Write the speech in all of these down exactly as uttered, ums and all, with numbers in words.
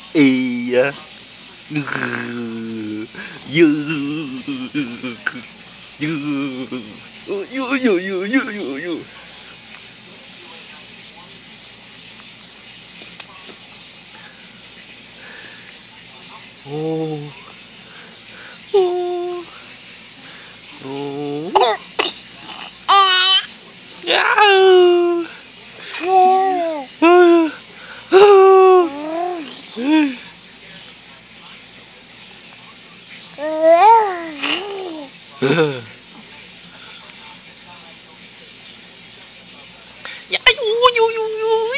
Iya. Yo. Yo. Yo yo yo yo yo yo. Oh. Oh. Oh. Yeah. Ja, joe, joe, joe, joe.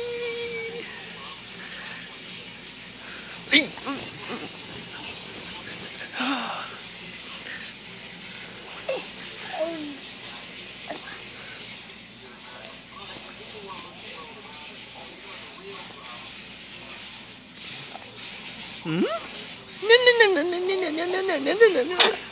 Wee. Hmm? No, no, no, no, no, no, no, no, no, no, no, no.